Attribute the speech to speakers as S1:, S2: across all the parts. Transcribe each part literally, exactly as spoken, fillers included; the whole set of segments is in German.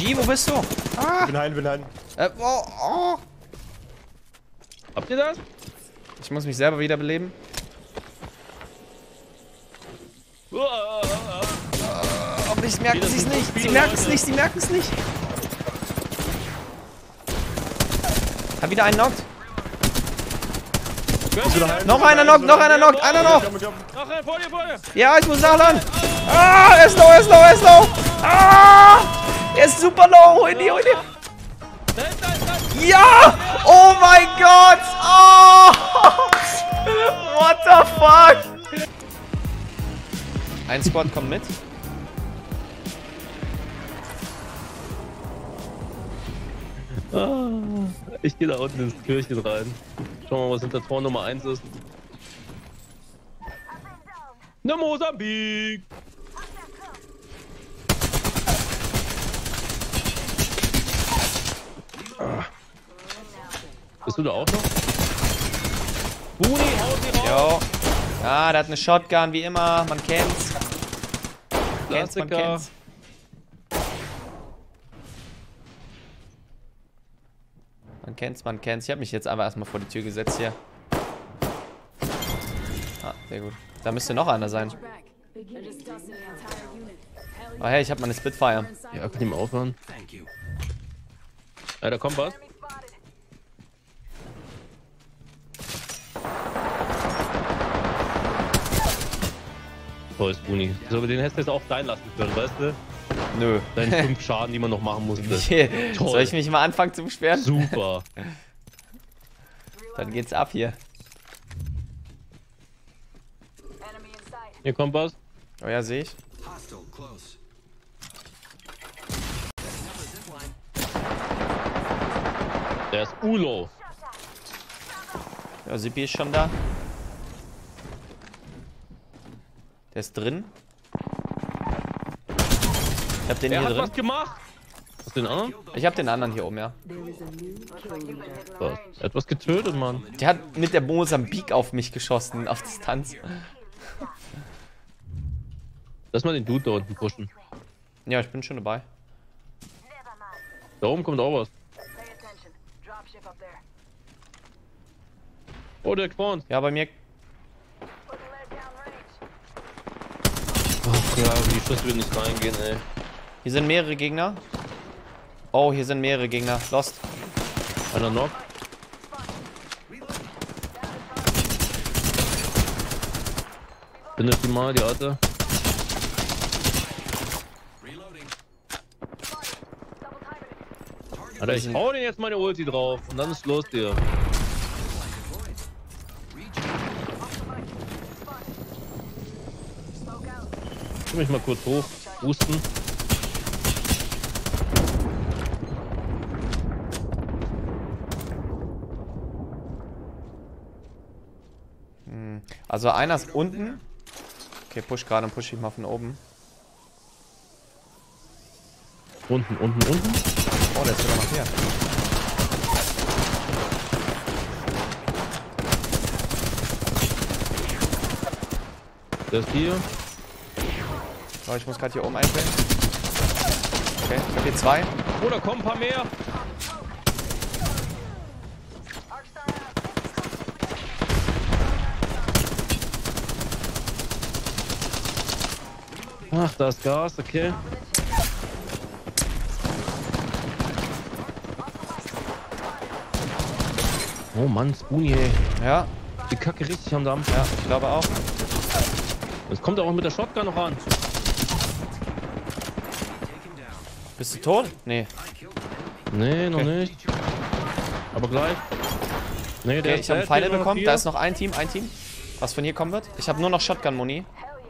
S1: G, wo bist du?
S2: Ah. Bin ein, bin ein.
S1: Äh, oh, oh.
S3: Habt ihr das?
S1: Ich muss mich selber wiederbeleben.
S3: Uh, uh, uh, uh.
S1: Aber ich merken sie es nicht. Sie merken es nicht. Sie merken es nicht. Hab wieder einen knockt. Noch einer knockt, noch einer knockt, einer noch.
S3: Noch einer, vor dir, vor dir.
S1: Ja, ich muss nachladen. Ah, er ist low, er ist low, er ist low. Ah, er ist super low. Hol die, hol die. Ja! Oh mein Gott! Oh! What the fuck? Ein Squad kommt mit.
S3: Ah, ich gehe da unten ins Kirchen rein. Schauen wir mal, was hinter Tor Nummer eins ist. Ne Mosambik! Ah. Bist du da auch noch? Buni, haut sie raus!
S1: Jo. Ja, der hat eine Shotgun, wie immer. Man kennt's. Kennt's, man kennt's. Man kennt's, man kennt's. Ich habe mich jetzt einfach erstmal vor die Tür gesetzt hier. Ah, sehr gut. Da müsste noch einer sein. Oh hey, ich habe meine Spitfire.
S3: Ja, kann ich mal aufhören? Ja, da kommt was. Toll, Spoonie. So, aber den hättest du jetzt auch sein lassen können, weißt du?
S1: Nö.
S3: Deine fünf Schaden, die man noch machen musste.
S1: Soll ich mich mal anfangen zu beschweren?
S3: Super.
S1: Dann geht's ab hier.
S3: Hier kommt was.
S1: Oh ja, sehe ich.
S3: Der ist Ulo.
S1: Ja, Zippy ist schon da. Der ist drin. Ich hab den
S3: Er
S1: hier
S3: hat
S1: drin.
S3: was gemacht. Hast du den anderen?
S1: Ich hab den anderen hier oben, ja.
S3: Was? Er hat was getötet, Mann.
S1: Der hat mit der Mosambik auf mich geschossen, auf Distanz.
S3: Lass mal den Dude da unten pushen.
S1: Ja, ich bin schon dabei.
S3: Da oben kommt auch was. Oh, der spawnt.
S1: Ja, bei mir.
S3: Ach ja, die Schüsse will nicht reingehen, ey.
S1: Hier sind mehrere Gegner. Oh, hier sind mehrere Gegner. Lost.
S3: Einer noch. Findest du mal die Alte? Alter, ich hau den jetzt meine Ulti drauf und dann ist los dir. Ich mich mal kurz hoch, boosten.
S1: Hm. Also einer ist unten. Okay, push gerade, dann push ich mal von oben.
S3: Unten, unten, unten.
S1: Oh, der ist sogar noch hier.
S3: Der ist hier.
S1: Oh, ich muss gerade hier oben einstellen. Okay, ich hab hier zwei.
S3: Oh, da kommen ein paar mehr. Ach, da ist Gas, okay. Oh Mann, Spoonie, ey.
S1: Ja,
S3: Die Kacke richtig am Dampf.
S1: ja, ich glaube auch.
S3: Es kommt auch mit der Shotgun noch an.
S1: Bist du tot? Nee.
S3: Nee, noch
S1: Okay.
S3: nicht. Aber gleich. Nee, der
S1: Okay,
S3: ist
S1: ich habe einen
S3: dead,
S1: Pfeile
S3: hier noch
S1: bekommen.
S3: vier.
S1: Da ist noch ein Team, ein Team. Was von hier kommen wird. Ich habe nur noch Shotgun-Muni.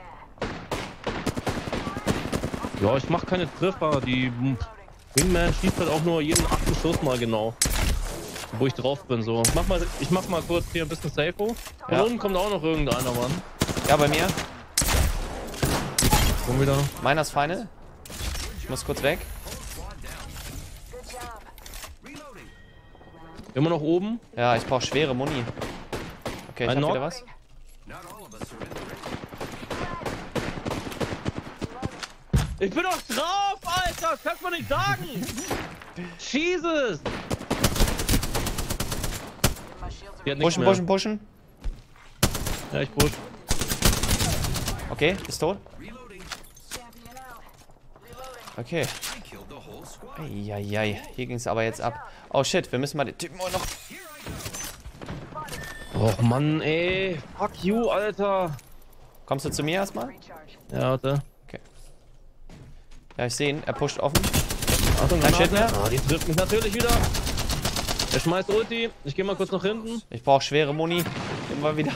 S3: Ja, ich mach keine Treffer. Die Wingman schießt halt auch nur jeden achten Schuss mal genau. Wo ich drauf bin, so. Ich mach mal, ich mach mal kurz hier ein bisschen safe. Von
S1: Ja.
S3: unten kommt auch noch irgendeiner, Mann.
S1: Ja, bei mir.
S3: Komm wieder.
S1: Meiner ist Final. Ich muss kurz weg.
S3: Immer noch oben.
S1: Ja, ich brauche schwere Muni. Okay, ich
S3: Ein
S1: hab
S3: Knock.
S1: wieder was.
S3: Ich bin doch drauf, Alter! kannst du nicht sagen! Jesus! Die hat nichts
S1: Pushen,
S3: mehr.
S1: pushen, pushen.
S3: Ja, ich push.
S1: Okay, ist tot. Okay. Eieiei, hier ging es aber jetzt ab. Oh shit, wir müssen mal den Typen auch noch...
S3: Och Mann, ey. Fuck you, Alter.
S1: Kommst du zu mir erstmal?
S3: Ja, warte.
S1: Okay. Ja, ich sehe ihn. Er pusht offen.
S3: Achtung,
S1: Kein Shit
S3: Granate.
S1: mehr.
S3: Ah, die trifft mich natürlich wieder. Er schmeißt Ulti. Ich gehe mal kurz nach hinten.
S1: Ich brauche schwere Muni. Immer wieder.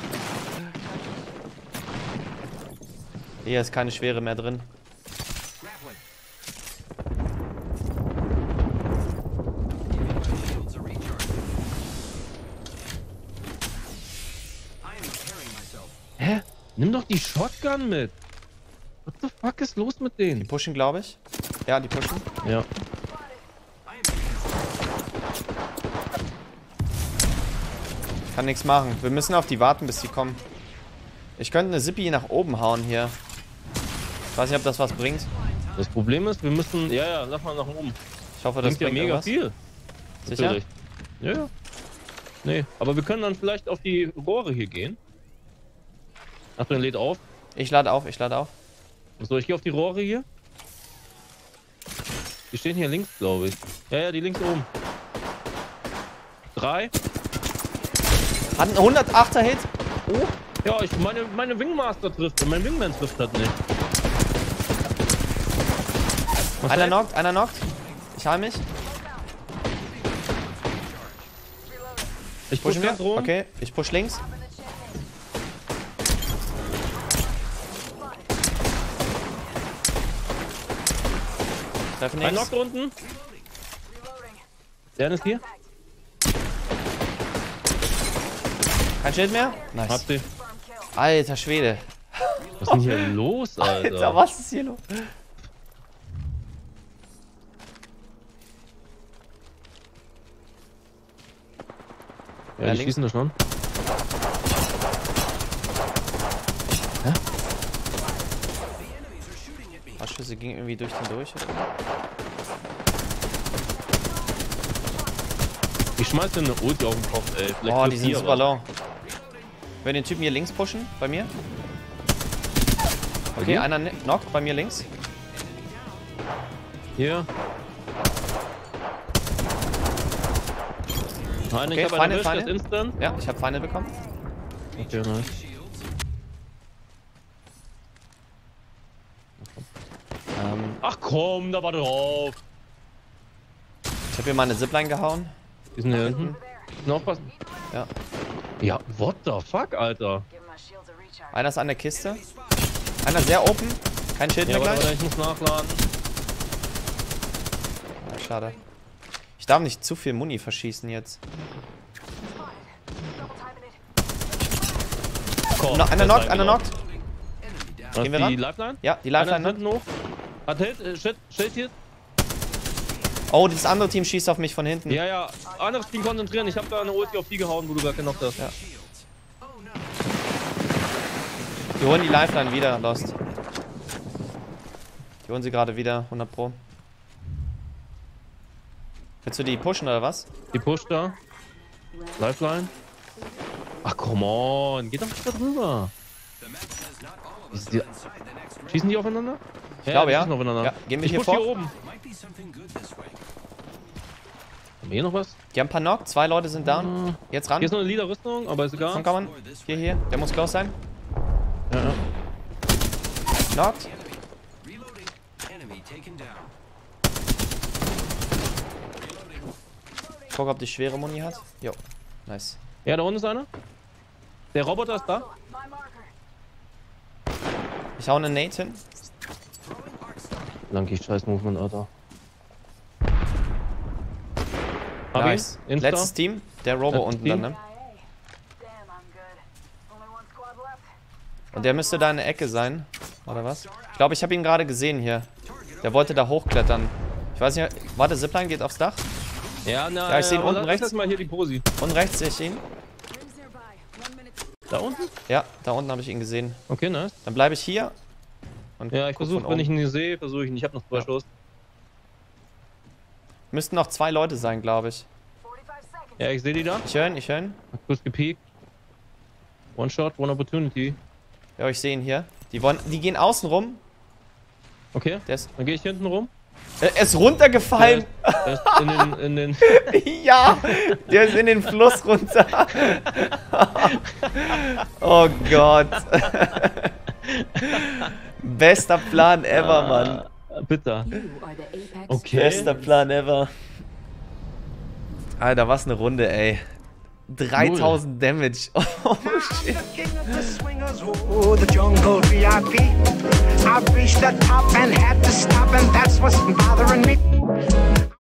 S1: Hier ist keine Schwere mehr drin.
S3: Hä? Nimm doch die Shotgun mit. What the fuck ist los mit
S1: Die
S3: denen?
S1: pushen, glaube ich. Ja, die pushen.
S3: Ja.
S1: Kann nichts machen. Wir müssen auf die warten, bis die kommen. Ich könnte eine Zippy nach oben hauen hier. Ich weiß nicht, ob das was bringt.
S3: Das Problem ist, wir müssen... Ja, ja, lass mal nach oben.
S1: Ich hoffe, das
S3: Bringt ja
S1: bringt
S3: mega
S1: irgendwas.
S3: viel.
S1: Sicher?
S3: Natürlich. Ja, ja. Nee, aber wir können dann vielleicht auf die Rohre hier gehen. Achtung, lädt auf.
S1: Ich lade auf, ich lade auf.
S3: So, ich gehe auf die Rohre hier. Die stehen hier links, glaube ich. Ja, ja, die links oben. Drei.
S1: Hat einen hundertachter Hit.
S3: Oh. Ja, ich meine, meine Wingmaster trifft und mein Wingman trifft das nicht. Was
S1: Einer
S3: heißt?
S1: knockt, einer knockt. Ich heil mich.
S3: Ich push
S1: Pushen wir?
S3: ganz rum.
S1: Okay, ich push links. Treffen
S3: Ein
S1: nichts.
S3: Knock unten. Der ist hier.
S1: Kein Schild mehr?
S3: Hab
S1: Nice.
S3: sie.
S1: Alter Schwede.
S3: Was ist denn hier los, Alter?
S1: Alter, was ist hier los?
S3: Ja,
S1: Ja,
S3: die
S1: links.
S3: schießen da schon.
S1: Ein paar Schüsse gingen irgendwie durch den durch. Oder?
S3: Ich schmeiß dir eine Ulti auf den Kopf, ey. Vielleicht
S1: Oh,
S3: trifft
S1: die sind
S3: die
S1: super
S3: aber.
S1: low. Wir den Typen hier links pushen, bei mir. Okay,
S3: Okay.
S1: einer ne- knockt bei mir links.
S3: Hier. Nein,
S1: Okay,
S3: ich hab
S1: Feinde,
S3: einen erwischt,
S1: Feinde.
S3: das Instant.
S1: Ja, ich habe Feinde bekommen.
S3: Okay, nice.
S1: Ähm,
S3: Ach komm, da war drauf.
S1: ich habe hier mal eine Zipline gehauen.
S3: Die sind hier hinten. Noch aufpassen.
S1: Ja.
S3: Ja, what the fuck, Alter.
S1: Einer ist an der Kiste. Einer sehr open. Kein Schild
S3: Ja,
S1: mehr
S3: warte,
S1: gleich.
S3: warte, ich muss nachladen.
S1: Ah, schade. Ich darf nicht zu viel Muni verschießen jetzt.
S3: Komm,
S1: No, einer
S3: der
S1: knockt,
S3: ist
S1: einer knockt.
S3: Was,
S1: Gehen wir
S3: die
S1: ran?
S3: Lifeline?
S1: Ja, die
S3: Einer
S1: Lifeline
S3: ist
S1: knockt.
S3: hinten hoch. Hat Hit, äh, Shit, Shit hier.
S1: Oh, das andere Team schießt auf mich von hinten.
S3: Ja, ja, anderes Team konzentrieren. Ich hab da eine Ulti auf die gehauen, wo du gerade genockt hast.
S1: Ja. Die holen die Lifeline wieder, Lost. Die holen sie gerade wieder, hundert Pro. Willst du die pushen oder was?
S3: Die Push da. Lifeline. Ach, come on. Geht doch nicht da drüber. Ist die... Schießen die aufeinander?
S1: Ich glaube,
S3: die
S1: ja.
S3: schießen aufeinander.
S1: Ja, gehen wir
S3: ich
S1: hier
S3: push
S1: vor?
S3: hier oben. Haben wir hier noch was?
S1: Die haben ein paar Knock, zwei Leute sind down. Jetzt ran.
S3: Hier ist noch eine lila Rüstung, aber ist egal.
S1: Komm, kann man. Hier, hier. Der muss close sein.
S3: Ja, ja.
S1: Knockt. Ich gucke, ob die schwere Muni hat. Jo, nice.
S3: Ja, da unten ist einer. Der Roboter ist da.
S1: Ich hau einen Nate hin.
S3: Lanky, scheiß Movement, Alter. Hab
S1: Nice.
S3: ihn. Insta.
S1: Letztes Team. Der Robo
S3: Letztes
S1: unten
S3: Team.
S1: dann, ne? Und der müsste da in der Ecke sein. Oder was? Ich glaube, ich habe ihn gerade gesehen hier. Der wollte da hochklettern. Ich weiß nicht. Warte, Zipline geht aufs Dach.
S3: Ja, na,
S1: Ja, ich seh ihn
S3: aber
S1: unten
S3: lass
S1: rechts.
S3: erst mal hier die Posi.
S1: Und rechts sehe ich ihn.
S3: Da unten?
S1: Ja, da unten habe ich ihn gesehen.
S3: Okay, nice.
S1: Dann bleibe ich hier. Und
S3: Ja, ich
S1: guck
S3: versuche,
S1: von
S3: wenn
S1: oben.
S3: ich ihn nicht sehe, versuche ich ihn. Ich habe noch zwei
S1: Ja.
S3: Schuss.
S1: Müssten noch zwei Leute sein, glaube ich.
S3: Ja, ich sehe die da.
S1: Ich höre ihn, ich höre ihn.
S3: Hat kurz gepiekt. One Shot, One Opportunity.
S1: Ja, ich sehe ihn hier. Die, wollen, die gehen außen rum.
S3: Okay,
S1: Der ist,
S3: dann gehe ich hinten rum.
S1: er ist runtergefallen.
S3: Der ist, der ist in den, in den
S1: Ja, der ist in den Fluss runter. Oh Gott. Bester Plan ever, Mann.
S3: Bitter. Okay.
S1: Bester Plan ever. Alter, was eine Runde, ey. dreitausend Damage. Oh shit.
S2: Oh, the jungle V I P. I've reached the top and had to stop, and that's what's bothering me.